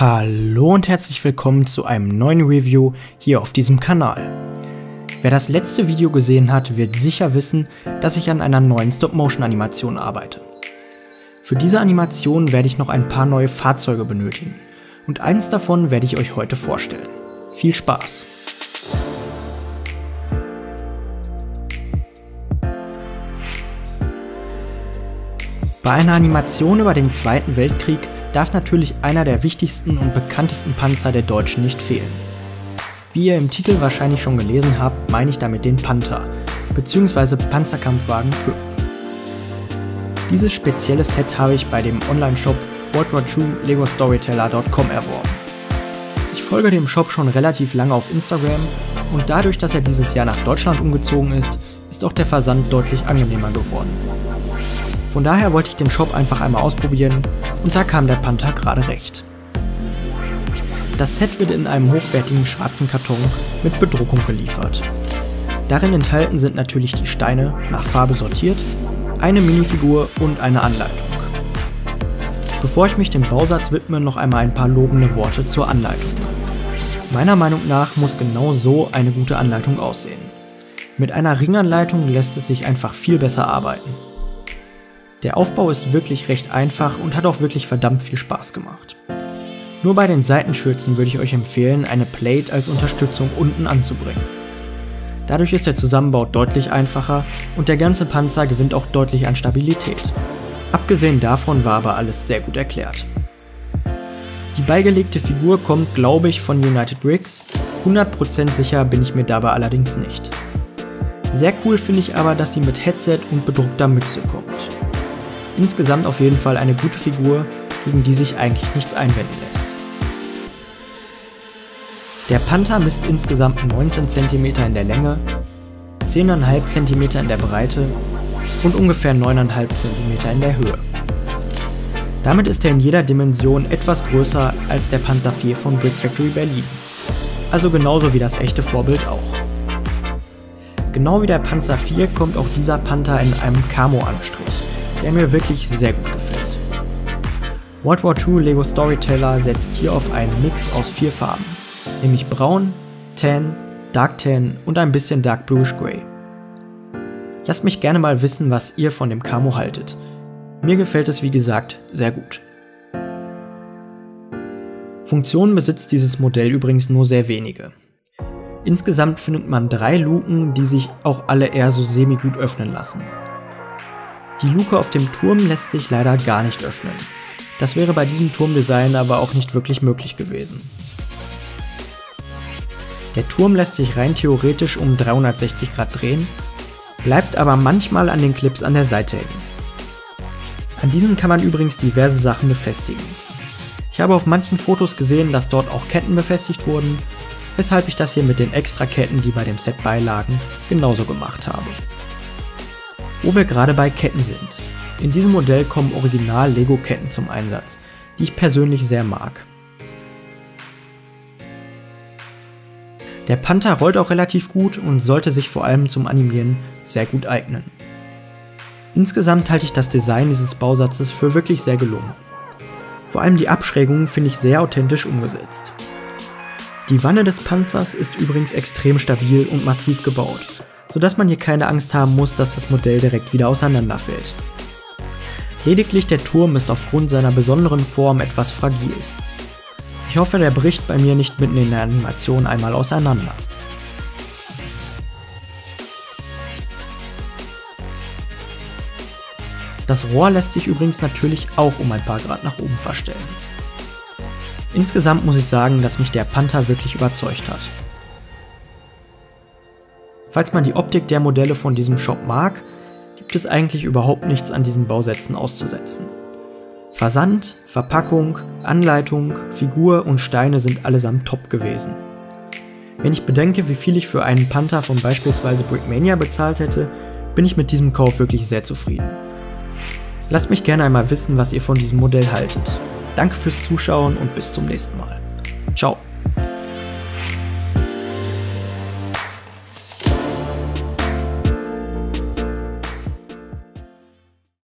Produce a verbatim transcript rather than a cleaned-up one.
Hallo und herzlich willkommen zu einem neuen Review hier auf diesem Kanal. Wer das letzte Video gesehen hat, wird sicher wissen, dass ich an einer neuen Stop-Motion-Animation arbeite. Für diese Animation werde ich noch ein paar neue Fahrzeuge benötigen und eins davon werde ich euch heute vorstellen. Viel Spaß! Bei einer Animation über den Zweiten Weltkrieg darf natürlich einer der wichtigsten und bekanntesten Panzer der Deutschen nicht fehlen. Wie ihr im Titel wahrscheinlich schon gelesen habt, meine ich damit den Panther, bzw. Panzerkampfwagen fünf. Dieses spezielle Set habe ich bei dem Online-Shop World War zwei Lego Storyteller Punkt com erworben. Ich folge dem Shop schon relativ lange auf Instagram und dadurch, dass er dieses Jahr nach Deutschland umgezogen ist, ist auch der Versand deutlich angenehmer geworden. Von daher wollte ich den Shop einfach einmal ausprobieren und da kam der Panther gerade recht. Das Set wird in einem hochwertigen schwarzen Karton mit Bedruckung geliefert. Darin enthalten sind natürlich die Steine nach Farbe sortiert, eine Minifigur und eine Anleitung. Bevor ich mich dem Bausatz widme, noch einmal ein paar lobende Worte zur Anleitung. Meiner Meinung nach muss genau so eine gute Anleitung aussehen. Mit einer Ringanleitung lässt es sich einfach viel besser arbeiten. Der Aufbau ist wirklich recht einfach und hat auch wirklich verdammt viel Spaß gemacht. Nur bei den Seitenschürzen würde ich euch empfehlen, eine Plate als Unterstützung unten anzubringen. Dadurch ist der Zusammenbau deutlich einfacher und der ganze Panzer gewinnt auch deutlich an Stabilität. Abgesehen davon war aber alles sehr gut erklärt. Die beigelegte Figur kommt, glaube ich, von United Bricks, hundert Prozent sicher bin ich mir dabei allerdings nicht. Sehr cool finde ich aber, dass sie mit Headset und bedruckter Mütze kommt. Insgesamt auf jeden Fall eine gute Figur, gegen die sich eigentlich nichts einwenden lässt. Der Panther misst insgesamt neunzehn Zentimeter in der Länge, zehn Komma fünf Zentimeter in der Breite und ungefähr neun Komma fünf Zentimeter in der Höhe. Damit ist er in jeder Dimension etwas größer als der Panzer vier von Brick Factory Berlin, also genauso wie das echte Vorbild auch. Genau wie der Panzer vier kommt auch dieser Panther in einem Camo-Anstrich, der mir wirklich sehr gut gefällt. World War zwei Lego Storyteller setzt hier auf einen Mix aus vier Farben, nämlich Braun, Tan, Dark Tan und ein bisschen Dark Bluish Grey. Lasst mich gerne mal wissen, was ihr von dem Camo haltet. Mir gefällt es wie gesagt sehr gut. Funktionen besitzt dieses Modell übrigens nur sehr wenige. Insgesamt findet man drei Luken, die sich auch alle eher so semi-gut öffnen lassen. Die Luke auf dem Turm lässt sich leider gar nicht öffnen. Das wäre bei diesem Turmdesign aber auch nicht wirklich möglich gewesen. Der Turm lässt sich rein theoretisch um dreihundertsechzig Grad drehen, bleibt aber manchmal an den Clips an der Seite hängen. An diesen kann man übrigens diverse Sachen befestigen. Ich habe auf manchen Fotos gesehen, dass dort auch Ketten befestigt wurden, weshalb ich das hier mit den extra Ketten, die bei dem Set beilagen, genauso gemacht habe. Wo wir gerade bei Ketten sind. In diesem Modell kommen Original-Lego-Ketten zum Einsatz, die ich persönlich sehr mag. Der Panther rollt auch relativ gut und sollte sich vor allem zum Animieren sehr gut eignen. Insgesamt halte ich das Design dieses Bausatzes für wirklich sehr gelungen. Vor allem die Abschrägungen finde ich sehr authentisch umgesetzt. Die Wanne des Panzers ist übrigens extrem stabil und massiv gebaut, sodass man hier keine Angst haben muss, dass das Modell direkt wieder auseinanderfällt. Lediglich der Turm ist aufgrund seiner besonderen Form etwas fragil. Ich hoffe, der bricht bei mir nicht mitten in der Animation einmal auseinander. Das Rohr lässt sich übrigens natürlich auch um ein paar Grad nach oben verstellen. Insgesamt muss ich sagen, dass mich der Panther wirklich überzeugt hat. Falls man die Optik der Modelle von diesem Shop mag, gibt es eigentlich überhaupt nichts an diesen Bausätzen auszusetzen. Versand, Verpackung, Anleitung, Figur und Steine sind allesamt top gewesen. Wenn ich bedenke, wie viel ich für einen Panther von beispielsweise Brickmania bezahlt hätte, bin ich mit diesem Kauf wirklich sehr zufrieden. Lasst mich gerne einmal wissen, was ihr von diesem Modell haltet. Danke fürs Zuschauen und bis zum nächsten Mal. Ciao!